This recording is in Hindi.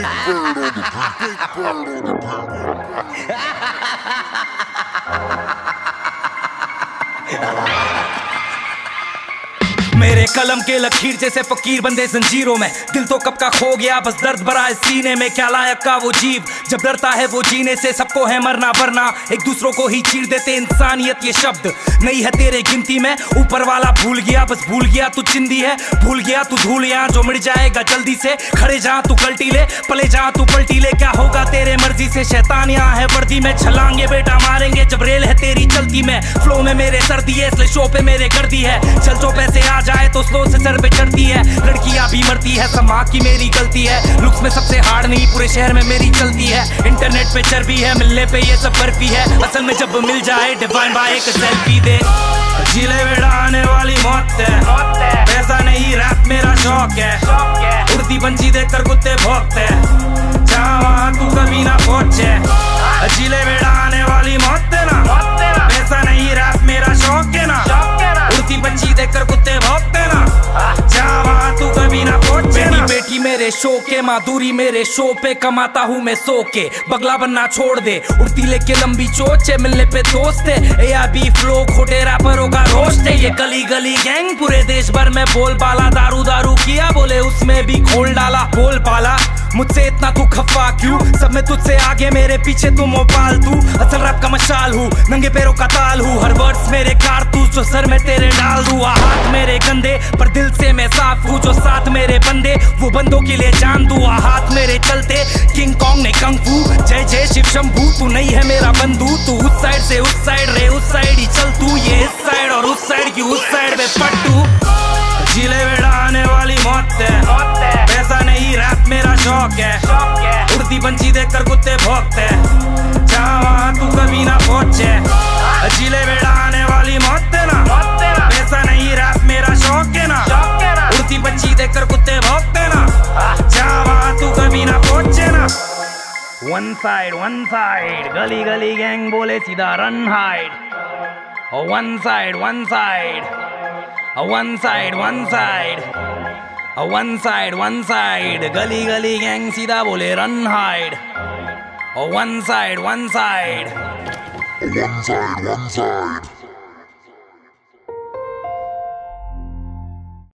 मेरे कलम के लकीर जैसे फकीर बंदे जंजीरों में, दिल तो कब का खो गया बस दर्द भरा है सीने में। क्या लायक का वो जीव जब डरता है वो जीने से, सबको है मरना वरना एक दूसरों को ही चीर देते। इंसानियत ये शब्द नहीं है तेरे गिनती में, ऊपर वाला भूल गया बस भूल गया तू चिंदी है, भूल गया तू धूल यहाँ जो मिट जाएगा जल्दी से। खड़े जहाँ तू कल्टी ले, पले जहाँ तू पलटी ले, क्या होगा तेरे मर्जी से। शैतान यहाँ है वर्दी में, छलांगे बेटा मारेंगे जब रेल है तेरी चलती में। फ्लो में मेरे सर्दी है इसलिए शो पे मेरे गर्दी है, चल जो पैसे आ जाए तो स्लो से सर पे चढ़ती है। लड़कियां भी मरती है समाज की मेरी गलती है, लुक्स में सबसे हार्ड नहीं पूरे शहर में मेरी चलती है। इंटरनेट पे चर्बी है मिलने पे ये सब बर्फी है, असल में जब मिल जाए डिवाइन बाय एक सेल्फी दे। जिले बेड़ा आने वाली मौत है, पैसा नहीं रैप मेरा शौक है। उड़ती पंछी देखकर कुत्ते भौंकते, जहाँ वहाँ तू कभी ना पहुंचे। जिले बेड़ा आने वाली मौत है ना, पैसा नहीं रैप मेरा शौक है ना। उड़ती पंछी देखकर कुत्ते भौंकते ना, जहाँ वहाँ तू कभी ना पहुंचे। बेटी बेटी मेरे शो के, माधुरी मेरे शो पे, कमाता हूँ मैं सो के। बगला बनना छोड़ दे, उड़ती लेके लंबी चोच है, मिलने पे दोस्त है। ARB फ्लो खोटे रैपरों का रोस्ट है। ये गली गली गैंग पूरे देश भर में बोल बाला, दारू दारू किया बोले उसमें भी खोल डाला। बोल पाला मुझसे इतना तू खफा क्यों, सब में तुझसे आगे मेरे पीछे तू मोपाल तू। असल रैप का मशाल हूँ, नंगे पैरों का ताल हूँ, हर वर्ड्स मेरे कारतूस जो सर में तेरे डाल दूँ। हाथ मेरे गंदे पर दिल से मैं साफ हूँ, जो साथ मेरे बंदे वो बंदों के लिए जान दूँ। हाथ मेरे चलते किंग कॉन्ग ने कंग फू, जय जय शिव शंभू। तू नहीं है मेरा बंधु, तू उस साइड से उस साइड रे, उस साइड ही चल तू। ये इस साइड और उस साइड की उस साइड में पट्टू। जिले बेड़ा आने वाली मौत है, पैसा नहीं रैप मेरा शौक है। उड़ती पंछी देखकर कुत्ते भौंकते, जहाँ वहाँ तू कभी ना पहुंचे। जिले बेड़ा आने वाली मौत है ना, पैसा नहीं रैप मेरा शौक है ना। उड़ती पंछी देखकर कुत्ते भौंकते ना, जहाँ वहाँ तू कभी ना पहुंचे ना। वन साइड गली गली गैंग बोले सीधा run hide. One side one side गली गली गैंग सीधा बोले रन हाइड। One side